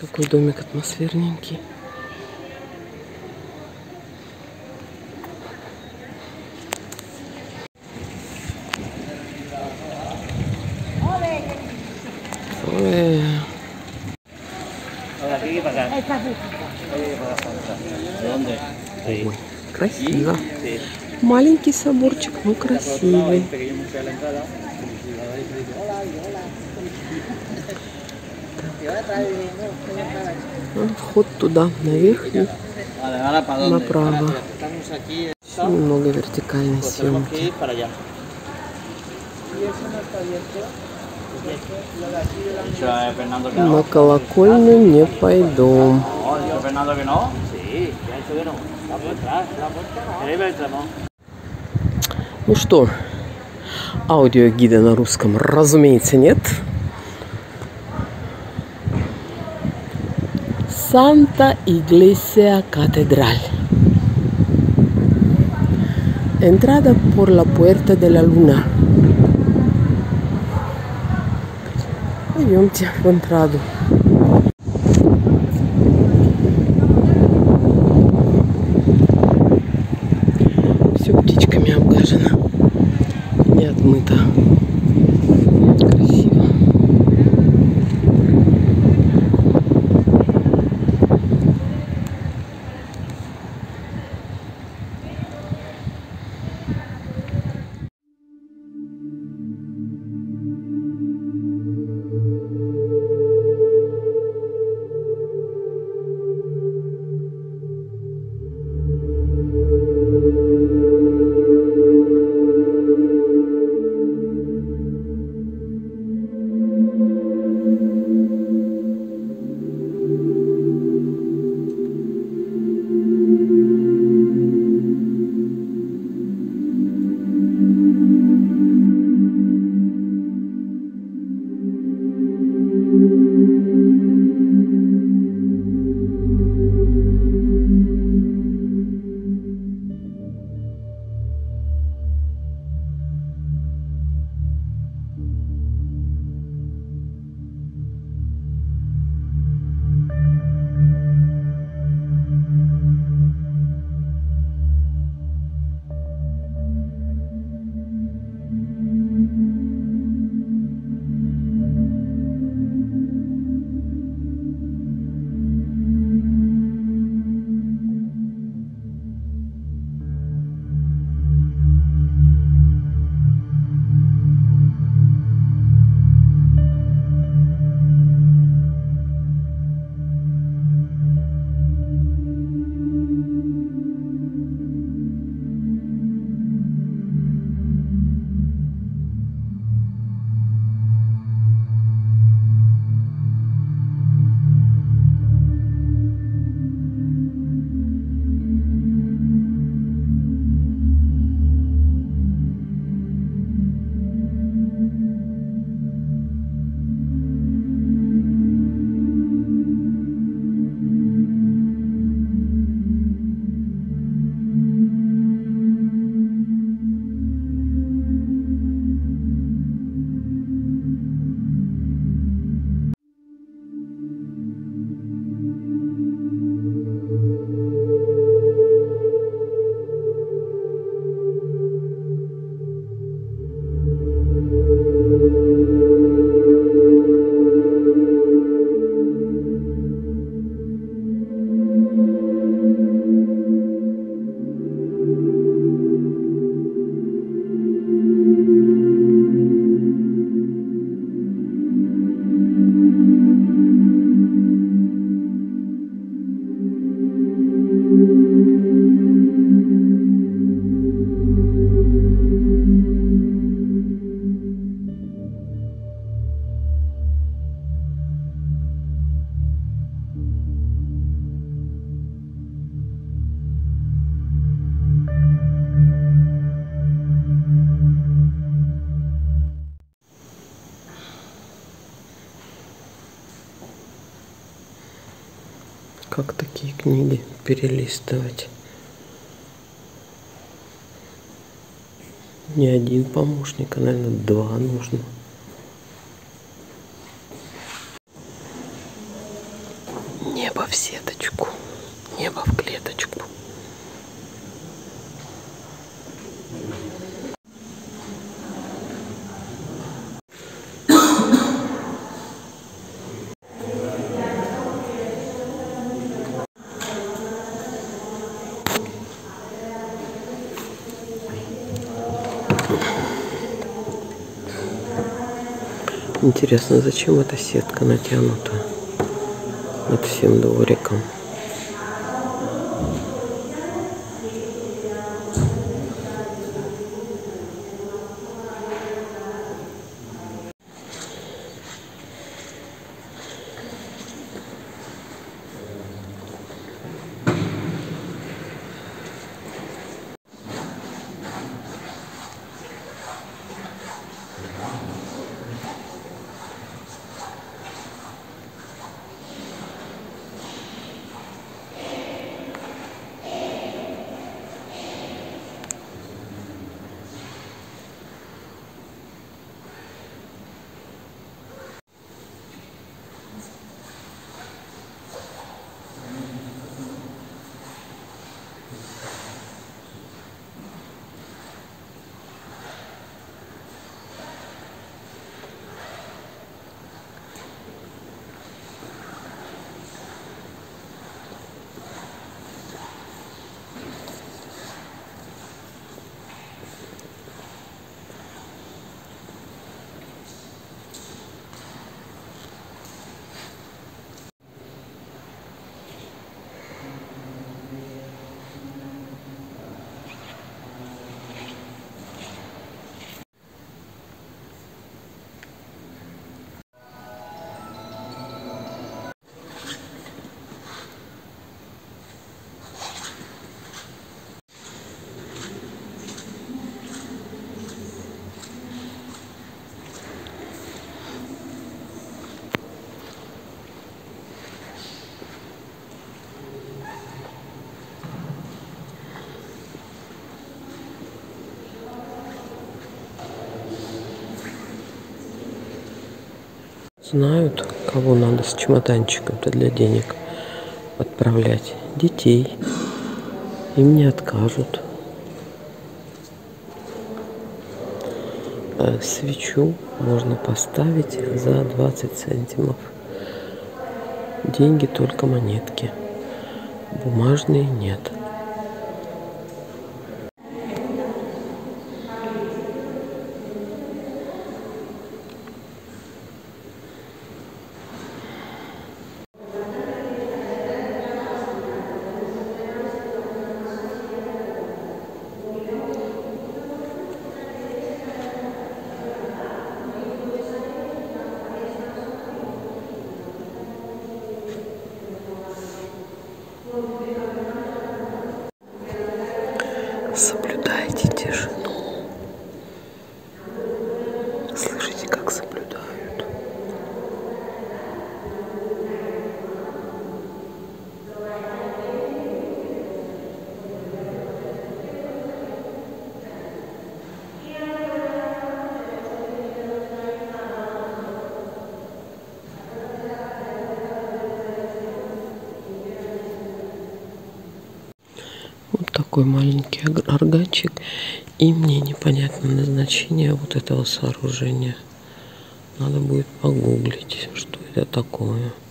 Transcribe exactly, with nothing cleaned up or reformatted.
Какой домик атмосферненький. Ой. Ой, красиво. Маленький соборчик, но красивый. Вход туда, наверх и направо. Немного вертикальной съемки. На колокольню не пойду. Ну что, аудиогида на русском, разумеется, нет. Santa Iglesia Catedral. Entrada por la Puerta de la Luna. Пойдемте в Энтраду. Все птичками обгажено. Не отмыто. Красиво. Как такие книги перелистывать? Не один помощник, а, наверное, два нужно. Небо в сеточку, небо в клеточку. Интересно, зачем эта сетка натянута над всем двориком? Знают, кого надо с чемоданчиком-то для денег отправлять. Детей. Им не откажут. А свечу можно поставить за двадцать центимов. Деньги только монетки. Бумажные нет. Соблюдайте тишину. Слышите, как соблюдают? Вот такой маленький органчик. И мне непонятно назначение вот этого сооружения. Надо будет погуглить, что это такое.